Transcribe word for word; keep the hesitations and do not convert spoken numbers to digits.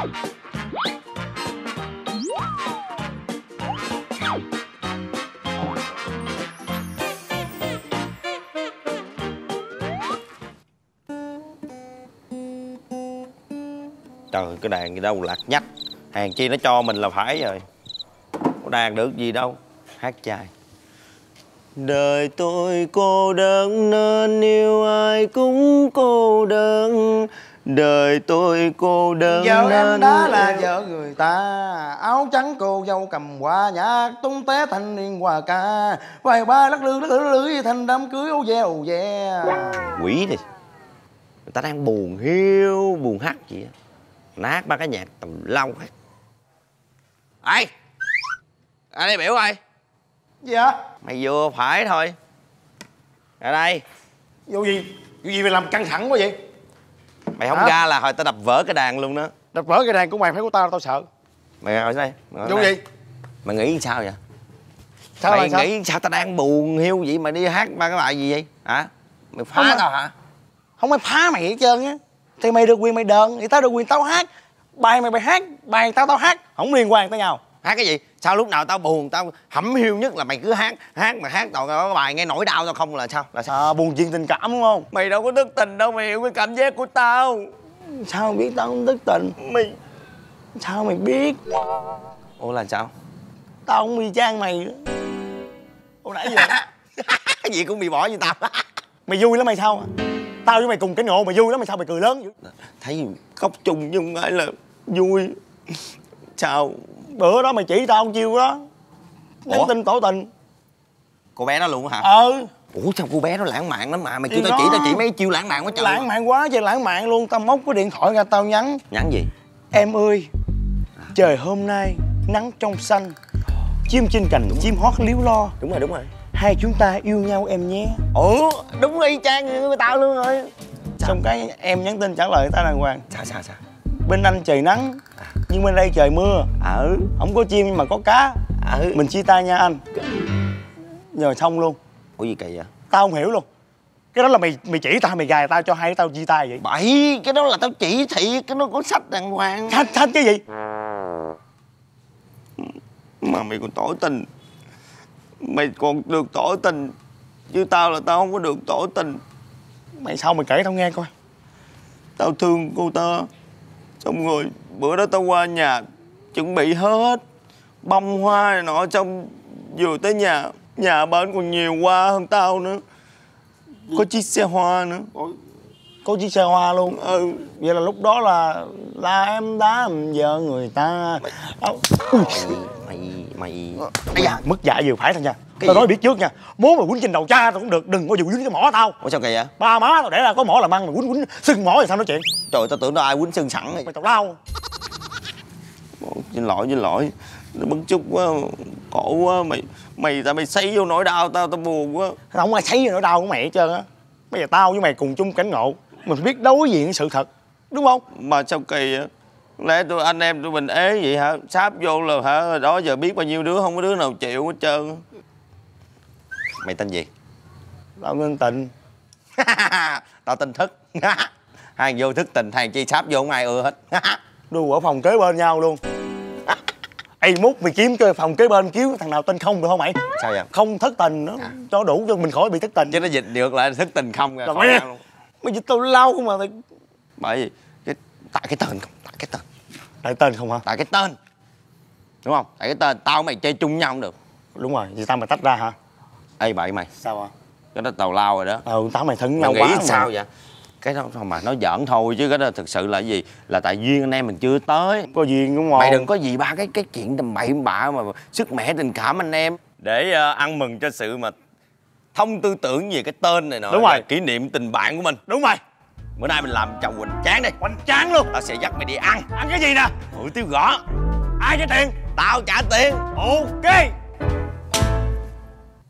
Trời, cái đàn gì đâu lạc nhách. Hàng chi nó cho mình là phải rồi. Có đàn được gì đâu. Hát chai. Đời tôi cô đơn nên yêu ai cũng cô đơn. Đời tôi cô đơn vợ nên em đó là vợ người ta. Áo trắng cô dâu cầm hoa nhạc, tung té thanh niên hòa ca. Vài ba lắc lư lắc lư lưỡi thành đám cưới ô ve ô ve. Quỷ đi. Người ta đang buồn hiu, buồn hắt gì á. Nát ba cái nhạc tầm lâu hết. Ê! Ra đây biểu ơi. Gì hả? Mày vừa phải thôi. Ra đây. Vô gì? Vô gì mày làm căng thẳng quá vậy? Mày không hả? ra là hồi tao đập vỡ cái đàn luôn đó. Đập vỡ cái đàn của mày phải của tao, tao sợ. Mày ngồi đây. Ngồi Vô đây. gì? Mày nghĩ sao vậy? Sao mày là sao? nghĩ sao tao đang buồn hiu vậy mà đi hát ba cái bài gì vậy? Hả? Mày phá Không tao hả? Không ai phá mày hết trơn á. Thì mày được quyền mày đờn, thì tao được quyền tao hát. Bài mày mày hát, bài tao tao hát, không liên quan tới nhau. Hát cái gì? Sao lúc nào tao buồn, tao hẩm hiu nhất là mày cứ hát. Hát mà hát toàn cái bài nghe nỗi đau tao không là sao? Là sao? À, buồn chuyện tình cảm đúng không? Mày đâu có thức tình đâu, mày hiểu cái cảm giác của tao. Sao mày biết tao không thức tình? Mày... Sao mày biết? Ủa là sao? Tao không y chang mày nữa. Ủa nãy giờ Cái gì cũng bị bỏ như tao. mày vui lắm mày sao? Tao với mày cùng cảnh ngộ mày vui lắm mày sao mày cười lớn vậy? Thấy khóc chung chứ không phải là vui. Sao? Bữa đó mày chỉ tao chiêu đó. Nhắn Ủa? tin tỏ tình. Cô bé đó luôn hả? Ờ. Ủa sao cô bé đó lãng mạn lắm mà. Mày kêu Thì tao chỉ đó. tao chỉ mấy chiêu lãng mạn quá trời. Lãng mạn quá chứ lãng mạn luôn. Tao móc cái điện thoại ra tao nhắn. Nhắn gì? Em ơi, trời hôm nay nắng trong xanh, chim trên cành chim hót líu lo. Đúng rồi, đúng rồi. Hai chúng ta yêu nhau em nhé. Ủa đúng y chang như tao luôn rồi. Xong cái em nhắn tin trả lời tao đàng hoàng. Sao sao sao? Bên anh trời nắng nhưng bên đây trời mưa. Ừ. Không có chim nhưng mà có cá. Ừ. Mình chia tay nha anh. Rồi xong luôn. Ủa gì kỳ vậy? Tao không hiểu luôn. Cái đó là mày mày chỉ tao mày gài tao cho hai tao chia tay vậy? Bậy, cái đó là tao chỉ thị, cái nó có sách đàng hoàng. Sách sách cái gì? Mà mày còn tỏ tình. Mày còn được tỏ tình. Chứ tao là tao không có được tỏ tình. Mày sao mày kể tao nghe coi. Tao thương cô ta. Xong rồi bữa đó tao qua nhà chuẩn bị hết bông hoa này nọ. Xong vừa tới nhà, nhà bên còn nhiều hoa hơn tao nữa. Có chiếc xe hoa nữa. Có chiếc xe hoa luôn. Ừ. Vậy là lúc đó là là em đã vợ người ta. Mày Mày Mày Ây da, mất dạy vừa phải thôi nha. Cái Tao gì? nói biết trước nha. Muốn mà quýnh trên đầu cha tao cũng được. Đừng có dù quýnh cái mỏ tao. Ủa sao kỳ vậy? Ba má tao để ra có mỏ làm ăn mà quýnh quýnh sưng mỏ thì sao nói chuyện. Trời, tao tưởng tao ai quýnh sưng sẵn rồi. Mày tao đau. Xin lỗi, xin lỗi. Nó bức xúc quá, khổ quá. Mày Mày tại mày xây vô nỗi đau tao, tao buồn quá. Không ai thấy nỗi đau của mày hết trơn á. Bây giờ tao với mày cùng chung cảnh ngộ. Mình phải biết đối diện với sự thật. Đúng không? Mà sao kỳ vậy? Lẽ tụi anh em tụi mình ế vậy hả? Sáp vô là hả? Đó giờ biết bao nhiêu đứa, không có đứa nào chịu hết trơn. Mày tên gì? Tao nên tình. Tao tên Thức. Hàng vô thức tình, hàng chi sáp vô không ai ưa hết. Đu ở phòng kế bên nhau luôn. Ê mút mày kiếm cái phòng kế bên kiếm thằng nào tên không được không mày? Sao vậy? Không thất tình nữa. À. Cho đủ cho mình khỏi bị thất tình. Chứ nó dịch được lại thức tình không rồi. Rồi mày, mày dịch tao lâu mà mày. Bởi vì cái, tại cái tên không, tại cái tên. Tại tên không hả? Tại cái tên. Đúng không? Tại cái tên, tao mày chơi chung nhau không được. Đúng rồi, vì tao mày tách ra hả? Ê bậy mày. Sao à? Cái đó tào lao rồi đó. Ừ, tao mày thân Mày nhau nghĩ quá sao mà. vậy? Cái đó mà nó giỡn thôi chứ cái đó thực sự là cái gì? Là tại duyên anh em mình chưa tới. Có duyên đúng không? Mày đừng có gì ba cái cái chuyện tầm bậy bạ mà sức mẻ tình cảm anh em. Để uh, ăn mừng cho sự mà thông tư tưởng về cái tên này nọ. Đúng rồi. Kỷ niệm tình bạn của mình. Đúng rồi. Bữa nay mình làm chầu hoành tráng đi. Hoành tráng luôn. Tao sẽ dắt mày đi ăn. Ăn cái gì nè? Hủ tiếu gõ. Ai trả tiền? Tao trả tiền. Ok.